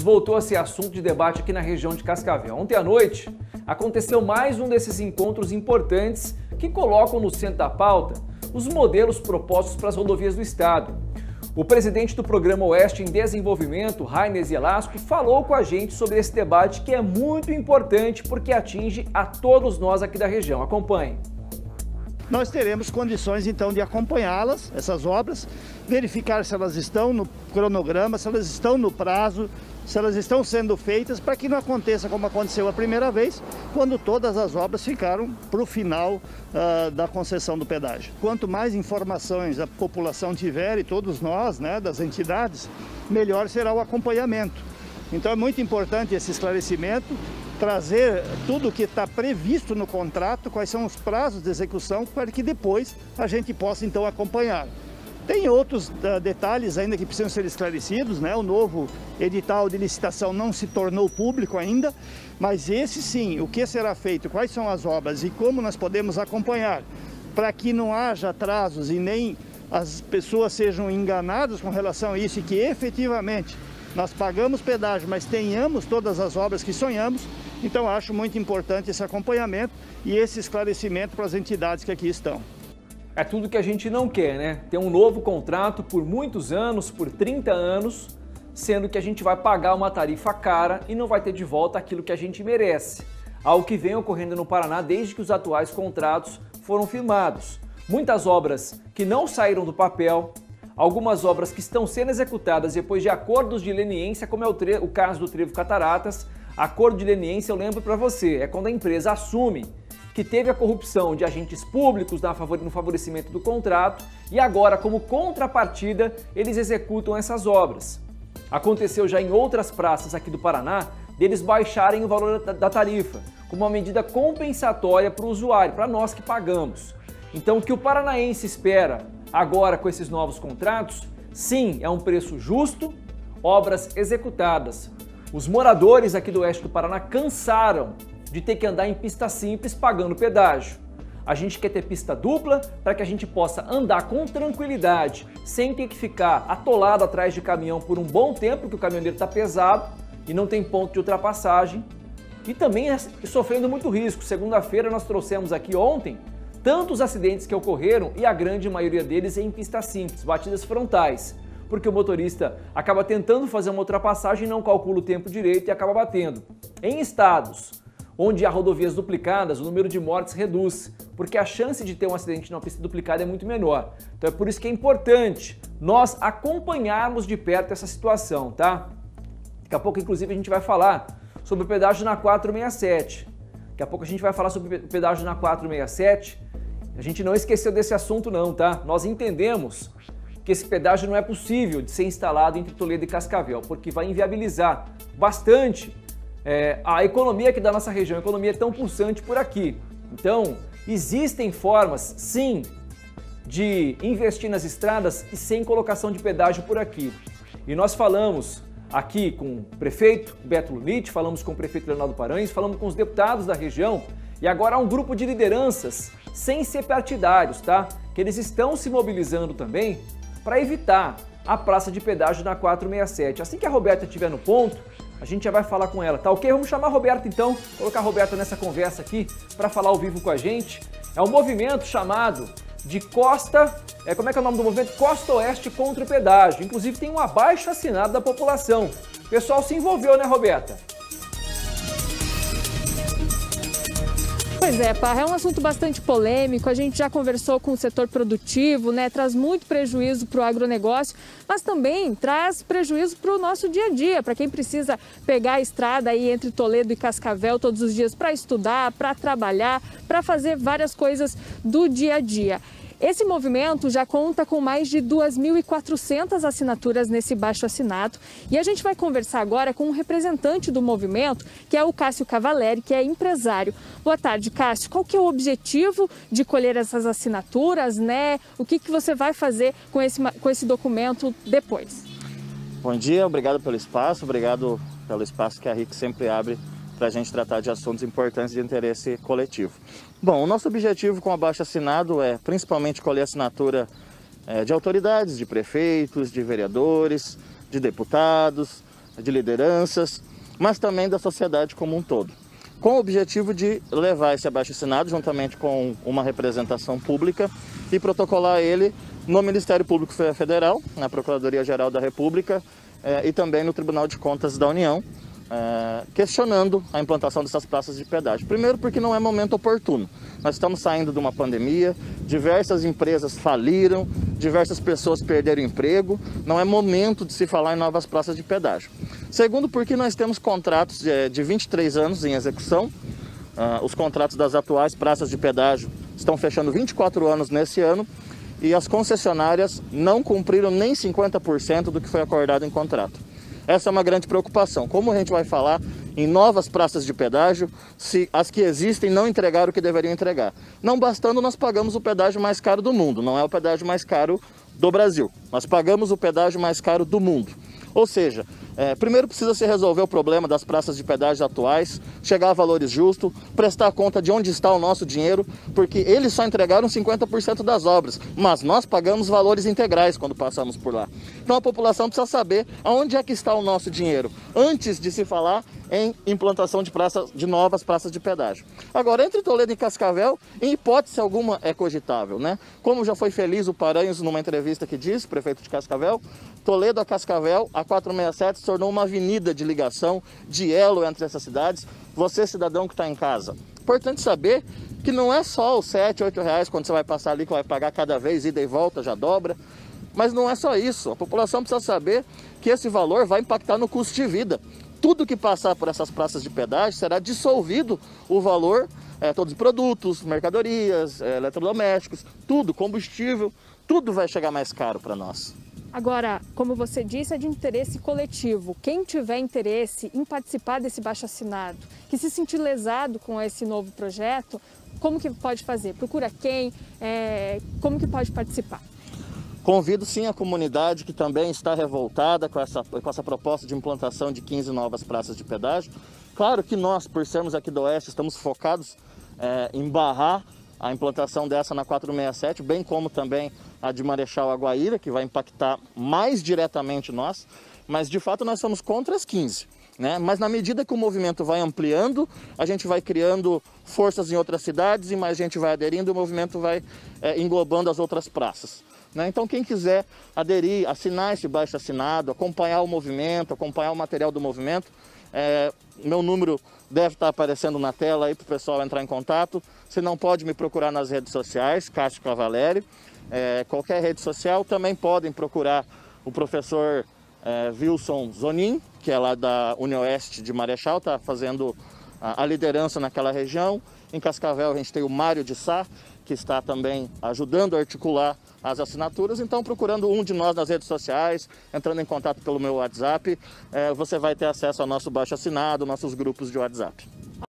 voltou a ser assunto de debate aqui na região de Cascavel. Ontem à noite aconteceu mais um desses encontros importantes que colocam no centro da pauta os modelos propostos para as rodovias do estado. O presidente do Programa Oeste em Desenvolvimento, Rainer Zielasco, falou com a gente sobre esse debate que é muito importante porque atinge a todos nós aqui da região. Acompanhe. Nós teremos condições então de acompanhá-las, essas obras, verificar se elas estão no cronograma, se elas estão no prazo, se elas estão sendo feitas, para que não aconteça como aconteceu a primeira vez, quando todas as obras ficaram para o final da concessão do pedágio. Quanto mais informações a população tiver, e todos nós, né, das entidades, melhor será o acompanhamento. Então é muito importante esse esclarecimento, trazer tudo o que está previsto no contrato, quais são os prazos de execução, para que depois a gente possa então acompanhar. Tem outros detalhes ainda que precisam ser esclarecidos, né? O novo edital de licitação não se tornou público ainda, mas esse sim, o que será feito, quais são as obras e como nós podemos acompanhar, para que não haja atrasos e nem as pessoas sejam enganadas com relação a isso e que efetivamente nós pagamos pedágio, mas tenhamos todas as obras que sonhamos. Então acho muito importante esse acompanhamento e esse esclarecimento para as entidades que aqui estão. É tudo que a gente não quer, né? Ter um novo contrato por muitos anos, por 30 anos, sendo que a gente vai pagar uma tarifa cara e não vai ter de volta aquilo que a gente merece. Algo que vem ocorrendo no Paraná desde que os atuais contratos foram firmados. Muitas obras que não saíram do papel, algumas obras que estão sendo executadas depois de acordos de leniência, como é o caso do Trevo Cataratas. Acordo de leniência, eu lembro para você, é quando a empresa assume que teve a corrupção de agentes públicos no favorecimento do contrato e agora, como contrapartida, eles executam essas obras. Aconteceu já em outras praças aqui do Paraná deles baixarem o valor da tarifa, como uma medida compensatória para o usuário, para nós que pagamos. Então, o que o paranaense espera agora com esses novos contratos, sim, é um preço justo, obras executadas. Os moradores aqui do oeste do Paraná cansaram de ter que andar em pista simples pagando pedágio. A gente quer ter pista dupla para que a gente possa andar com tranquilidade, sem ter que ficar atolado atrás de caminhão por um bom tempo, porque o caminhoneiro está pesado e não tem ponto de ultrapassagem. E também sofrendo muito risco. Segunda-feira nós trouxemos aqui ontem tantos acidentes que ocorreram e a grande maioria deles em pista simples, batidas frontais, porque o motorista acaba tentando fazer uma ultrapassagem e não calcula o tempo direito e acaba batendo. Em estados onde há rodovias duplicadas, o número de mortes reduz, porque a chance de ter um acidente numa pista duplicada é muito menor. Então é por isso que é importante nós acompanharmos de perto essa situação, tá? Daqui a pouco, inclusive, a gente vai falar sobre o pedágio na 467. Daqui a pouco a gente vai falar sobre o pedágio na 467. A gente não esqueceu desse assunto não, tá? Nós entendemos que esse pedágio não é possível de ser instalado entre Toledo e Cascavel, porque vai inviabilizar bastante a economia aqui da nossa região. A economia é tão pulsante por aqui. Então, existem formas, sim, de investir nas estradas e sem colocação de pedágio por aqui. E nós falamos aqui com o prefeito Beto Lunite, falamos com o prefeito Leonardo Paranhos, falamos com os deputados da região e agora há um grupo de lideranças, sem ser partidários, tá? Que eles estão se mobilizando também para evitar a praça de pedágio na 467. Assim que a Roberta estiver no ponto, a gente já vai falar com ela, tá ok? Vamos chamar a Roberta então, colocar a Roberta nessa conversa aqui para falar ao vivo com a gente. É um movimento chamado de Costa, como é que é o nome do movimento? Costa Oeste contra o pedágio. Inclusive tem um abaixo-assinado da população. O pessoal se envolveu, né, Roberta? Pois é, Parra, é um assunto bastante polêmico, a gente já conversou com o setor produtivo, né? Traz muito prejuízo para o agronegócio, mas também traz prejuízo para o nosso dia a dia, para quem precisa pegar a estrada aí entre Toledo e Cascavel todos os dias para estudar, para trabalhar, para fazer várias coisas do dia a dia. Esse movimento já conta com mais de 2.400 assinaturas nesse baixo-assinado e a gente vai conversar agora com um representante do movimento, que é o Cássio Cavaleri, que é empresário. Boa tarde, Cássio. Qual que é o objetivo de colher essas assinaturas, né? O que você vai fazer com esse documento depois? Bom dia, obrigado pelo espaço que a RIC sempre abre para a gente tratar de assuntos importantes de interesse coletivo. Bom, o nosso objetivo com o abaixo-assinado é principalmente colher assinatura de autoridades, de prefeitos, de vereadores, de deputados, de lideranças, mas também da sociedade como um todo, com o objetivo de levar esse abaixo-assinado juntamente com uma representação pública e protocolar ele no Ministério Público Federal, na Procuradoria-Geral da República e também no Tribunal de Contas da União, questionando a implantação dessas praças de pedágio. Primeiro porque não é momento oportuno. Nós estamos saindo de uma pandemia, diversas empresas faliram, diversas pessoas perderam emprego, não é momento de se falar em novas praças de pedágio. Segundo porque nós temos contratos de 23 anos em execução, os contratos das atuais praças de pedágio estão fechando 24 anos nesse ano, e as concessionárias não cumpriram nem 50% do que foi acordado em contrato. Essa é uma grande preocupação. Como a gente vai falar em novas praças de pedágio se as que existem não entregaram o que deveriam entregar? Não bastando, nós pagamos o pedágio mais caro do mundo, não é o pedágio mais caro do Brasil. Nós pagamos o pedágio mais caro do mundo. Ou seja, primeiro precisa se resolver o problema das praças de pedágio atuais, chegar a valores justos, prestar conta de onde está o nosso dinheiro, porque eles só entregaram 50% das obras, mas nós pagamos valores integrais quando passamos por lá. Então a população precisa saber aonde é que está o nosso dinheiro, antes de se falar em implantação de novas praças de pedágio. Agora, entre Toledo e Cascavel, em hipótese alguma é cogitável, né? Como já foi feliz o Paranhos numa entrevista que disse, prefeito de Cascavel, Toledo a Cascavel, a 467 se tornou uma avenida de ligação, de elo entre essas cidades. Você, cidadão que está em casa, importante saber que não é só os 7, 8 reais quando você vai passar ali, que vai pagar cada vez, ida e volta, já dobra. Mas não é só isso, a população precisa saber que esse valor vai impactar no custo de vida. Tudo que passar por essas praças de pedágio será dissolvido o valor, todos os produtos, mercadorias, eletrodomésticos, tudo, combustível, tudo vai chegar mais caro para nós. Agora, como você disse, é de interesse coletivo. Quem tiver interesse em participar desse baixo-assinado, que se sentir lesado com esse novo projeto, como que pode fazer? Procura quem? Como que pode participar? Convido sim a comunidade que também está revoltada com essa proposta de implantação de 15 novas praças de pedágio. Claro que nós, por sermos aqui do Oeste, estamos focados em barrar a implantação dessa na 467, bem como também a de Marechal a Guaíra, que vai impactar mais diretamente nós, mas de fato nós somos contra as 15. Né? Mas na medida que o movimento vai ampliando, a gente vai criando forças em outras cidades e mais gente vai aderindo e o movimento vai englobando as outras praças. Né? Então quem quiser aderir, assinar esse baixo-assinado, acompanhar o movimento, acompanhar o material do movimento, meu número deve estar aparecendo na tela aí para o pessoal entrar em contato. Você não pode me procurar nas redes sociais, Cássio Cavaleri, qualquer rede social. Também podem procurar o professor Wilson Zonin, que é lá da UniOeste de Marechal, está fazendo a liderança naquela região. Em Cascavel a gente tem o Mário de Sá, que está também ajudando a articular as assinaturas. Então, procurando um de nós nas redes sociais, entrando em contato pelo meu WhatsApp, você vai ter acesso ao nosso baixo-assinado, nossos grupos de WhatsApp.